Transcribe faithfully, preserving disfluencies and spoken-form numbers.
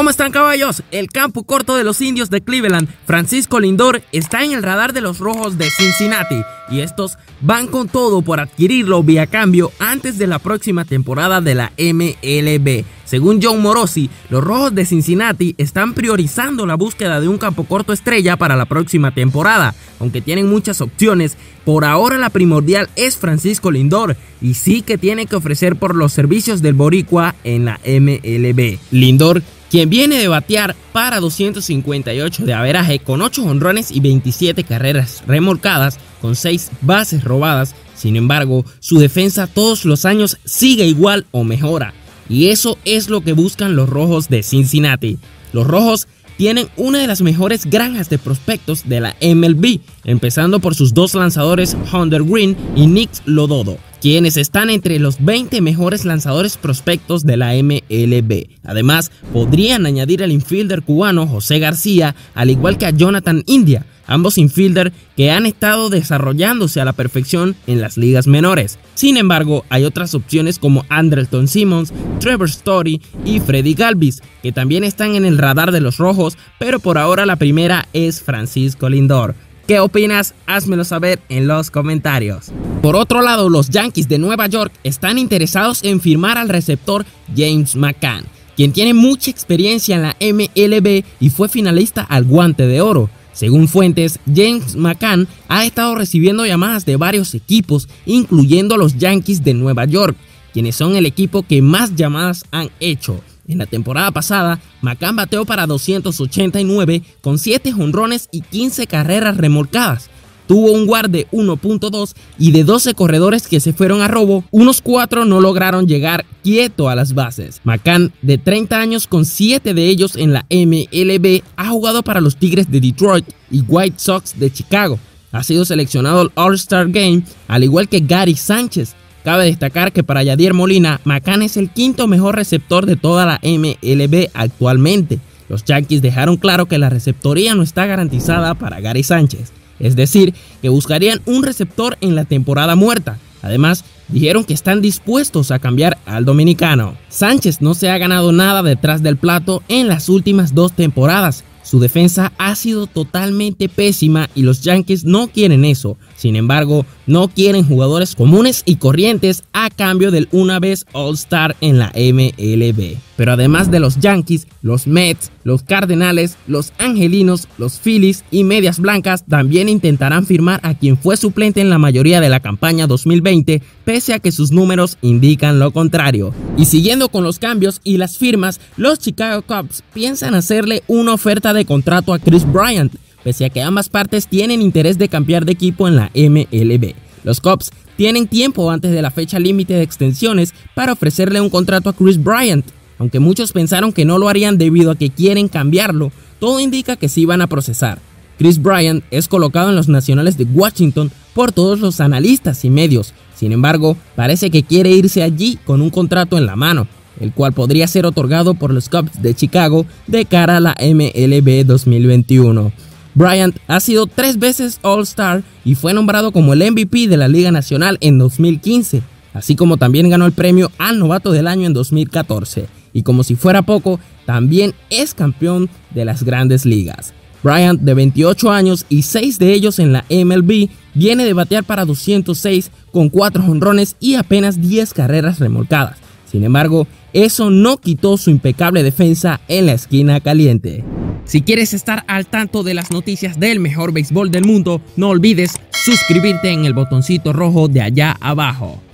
¿Cómo están, caballos? El campo corto de los Indios de Cleveland, Francisco Lindor, está en el radar de los Rojos de Cincinnati y estos van con todo por adquirirlo vía cambio antes de la próxima temporada de la M L B. Según Jon Morosi, los Rojos de Cincinnati están priorizando la búsqueda de un campo corto estrella para la próxima temporada. Aunque tienen muchas opciones, por ahora la primordial es Francisco Lindor y sí que tiene que ofrecer por los servicios del boricua en la M L B. Lindor, quien viene de batear para doscientos cincuenta y ocho de averaje con ocho jonrones y veintisiete carreras remolcadas con seis bases robadas, sin embargo, su defensa todos los años sigue igual o mejora. Y eso es lo que buscan los Rojos de Cincinnati. Los Rojos tienen una de las mejores granjas de prospectos de la M L B, empezando por sus dos lanzadores Hunter Greene y Nick Lododo, quienes están entre los veinte mejores lanzadores prospectos de la M L B. Además, podrían añadir al infielder cubano José García, al igual que a Jonathan India, ambos infielder que han estado desarrollándose a la perfección en las ligas menores. Sin embargo, hay otras opciones como Andrelton Simmons, Trevor Story y Freddie Galvis, que también están en el radar de los Rojos, pero por ahora la primera es Francisco Lindor. ¿Qué opinas? Házmelo saber en los comentarios. Por otro lado, los Yankees de Nueva York están interesados en firmar al receptor James McCann, quien tiene mucha experiencia en la M L B y fue finalista al Guante de Oro. Según fuentes, James McCann ha estado recibiendo llamadas de varios equipos, incluyendo a los Yankees de Nueva York, quienes son el equipo que más llamadas han hecho. En la temporada pasada, McCann bateó para doscientos ochenta y nueve con siete jonrones y quince carreras remolcadas. Tuvo un W A R de uno punto dos y de doce corredores que se fueron a robo, unos cuatro no lograron llegar quieto a las bases. McCann, de treinta años con siete de ellos en la M L B, ha jugado para los Tigres de Detroit y White Sox de Chicago. Ha sido seleccionado al All-Star Game, al igual que Gary Sánchez. Cabe destacar que para Yadier Molina, McCann es el quinto mejor receptor de toda la M L B actualmente. Los Yankees dejaron claro que la receptoría no está garantizada para Gary Sánchez, es decir, que buscarían un receptor en la temporada muerta. Además, dijeron que están dispuestos a cambiar al dominicano. Sánchez no se ha ganado nada detrás del plato en las últimas dos temporadas. Su defensa ha sido totalmente pésima y los Yankees no quieren eso. Sin embargo, no quieren jugadores comunes y corrientes a cambio del una vez All-Star en la M L B. Pero además de los Yankees, los Mets, los Cardenales, los Angelinos, los Phillies y Medias Blancas también intentarán firmar a quien fue suplente en la mayoría de la campaña dos mil veinte, pese a que sus números indican lo contrario. Y siguiendo con los cambios y las firmas, los Chicago Cubs piensan hacerle una oferta de contrato a Kris Bryant, pese a que ambas partes tienen interés de cambiar de equipo en la M L B. Los Cubs tienen tiempo antes de la fecha límite de extensiones para ofrecerle un contrato a Kris Bryant. Aunque muchos pensaron que no lo harían debido a que quieren cambiarlo, todo indica que sí van a procesar. Kris Bryant es colocado en los Nacionales de Washington por todos los analistas y medios. Sin embargo, parece que quiere irse allí con un contrato en la mano, el cual podría ser otorgado por los Cubs de Chicago de cara a la M L B dos mil veintiuno. Bryant ha sido tres veces All-Star y fue nombrado como el M V P de la Liga Nacional en dos mil quince, así como también ganó el premio al Novato del Año en dos mil catorce. Y como si fuera poco, también es campeón de las Grandes Ligas. Bryant, de veintiocho años y seis de ellos en la M L B, viene de batear para doscientos seis con cuatro jonrones y apenas diez carreras remolcadas. Sin embargo, eso no quitó su impecable defensa en la esquina caliente. Si quieres estar al tanto de las noticias del mejor béisbol del mundo, no olvides suscribirte en el botoncito rojo de allá abajo.